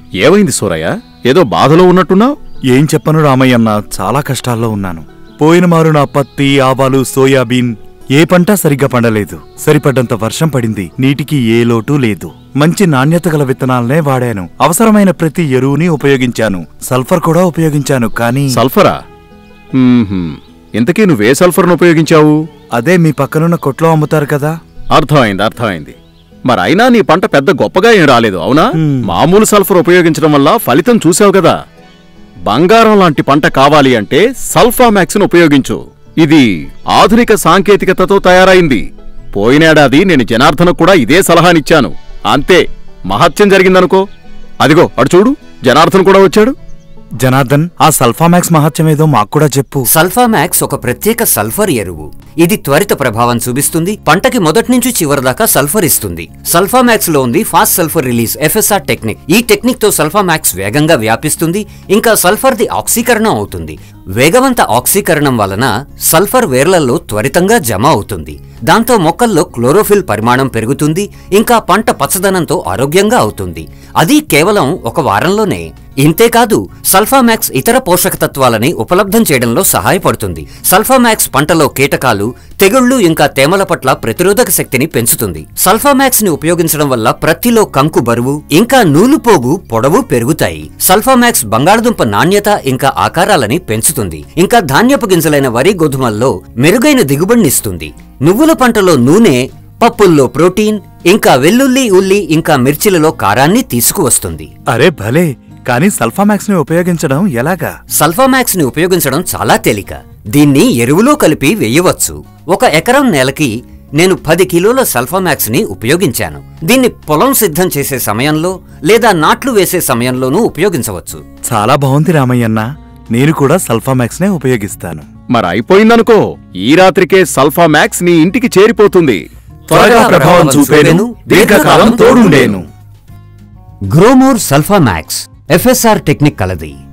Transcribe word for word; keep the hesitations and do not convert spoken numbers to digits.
ఏమైంది సూరయ్య? ఏదో బాధలో ఉన్నట్టున్నావు. ఏం చెప్పను రామయ్యన్న, చాలా కష్టాల్లో ఉన్నాను. పోయిన మారు నా పత్తి, ఆవాలు, సోయాబీన్ ఏ పంట సరిగ్గా పండలేదు. సరిపడ్డంత వర్షం పడింది. నీటికి ఏ లోటు లేదు. మంచి నాణ్యత గల విత్తనాలనే వాడాను. అవసరమైన ప్రతి ఎరువుని ఉపయోగించాను. సల్ఫర్ కూడా ఉపయోగించాను. కానీ సల్ఫరా? ఇంతకీ నువ్వే సల్ఫర్ను ఉపయోగించావు? అదే మీ పక్కనున్న కొట్లో అమ్ముతారు కదా. అర్థమైంది అర్థమైంది మరైనా నీ పంట పెద్ద గొప్పగా ఏం రాలేదు, అవునా? మామూలు సల్ఫర్ ఉపయోగించడం వల్ల ఫలితం చూసావు కదా. బంగారం లాంటి పంట కావాలి అంటే సల్ఫామాక్స్ ను ఉపయోగించు. ఇది ఆధునిక సాంకేతికతతో తయారైంది. పోయినేడాది నేను జనార్దన్ కూడా ఇదే సలహానిచ్చాను. అంతే, మహత్యం జరిగిందనుకో. అదిగో అడు చూడు, జనార్దన్ కూడా వచ్చాడు. జనార్దన్, ఆ సల్ఫామాక్స్ మహత్యమేదో మాక్కూడా చెప్పు. సల్ఫామాక్స్ ఒక ప్రత్యేక సల్ఫర్ ఎరువు. ఇది త్వరిత ప్రభావం చూపిస్తుంది. పంటకి మొదటి నుంచి చివరి దాకా సల్ఫర్ ఇస్తుంది. సల్ఫామాక్స్ లో ఉంది fast sulphur release FSR technique. ఈ టెక్నిక్ తో సల్ఫామాక్స్ వేగంగా వ్యాపిస్తుంది. ఇంకా సల్ఫర్ ది ఆక్సీకరణం అవుతుంది. వేగవంత ఆక్సీకరణం వలన సల్ఫర్ వేర్లలో త్వరితంగా జమ అవుతుంది. దాంతో మొక్కల్లో క్లోరోఫిల్ పరిమాణం పెరుగుతుంది. ఇంకా పంట పచ్చదనంతో ఆరోగ్యంగా అవుతుంది. అది కేవలం ఒక వారంలోనే. ఇంతేకాదు, సల్ఫామాక్స్ ఇతర పోషకతత్వాలని ఉపలబ్ధం చేయడంలో సహాయపడుతుంది. సల్ఫామాక్స్ పంటలో కీటకాలు, తెగుళ్లు ఇంకా తేమల పట్ల ప్రతిరోధక శక్తిని పెంచుతుంది. సల్ఫామాక్స్ ని ఉపయోగించడం వల్ల ప్రత్తిలో కంకు బరువు ఇంకా నూలుపోగు పొడవు పెరుగుతాయి. సల్ఫామాక్స్ బంగాళదుంప నాణ్యత ఇంకా ఆకారాలని పెంచుతుంది. ఇంకా ధాన్యపు గింజలైన వరి, గోధుమల్లో మెరుగైన దిగుబడినిస్తుంది. నువ్వుల పంటలో నూనె, పప్పుల్లో ప్రోటీన్, ఇంకా వెల్లుల్లి, ఉల్లి ఇంకా మిర్చిలలో కారాన్ని తీసుకువస్తుంది. అరే భలే! కానీ సల్ఫామాక్స్ ని ఉపయోగించడం ఎలాగా? సల్ఫామాక్స్ ని ఉపయోగించడం చాలా తేలిక. దీన్ని ఎరువులో కలిపి వేయవచ్చు. ఒక ఎకరం నేలకి నేను పది కిలోల సల్ఫామాక్స్ ని ఉపయోగించాను. దీన్ని పొలం సిద్ధం చేసే సమయంలో లేదా నాట్లు వేసే సమయంలోనూ ఉపయోగించవచ్చు. చాలా బాగుంది రామయ్యన్న. నేను కూడా సల్ఫామాక్స్ నే ఉపయోగిస్తాను. మరి అయిపోయిందనుకో, ఈ రాత్రికే సల్ఫామాక్స్ నీ ఇంటికి చేరిపోతుంది. త్వరగా ప్రభావం చూపేను, దీర్ఘకాలం తోడుండేను. గ్రోమోర్ సల్ఫామాక్స్ ఎఫ్ఎస్ఆర్ టెక్నిక్ కలది.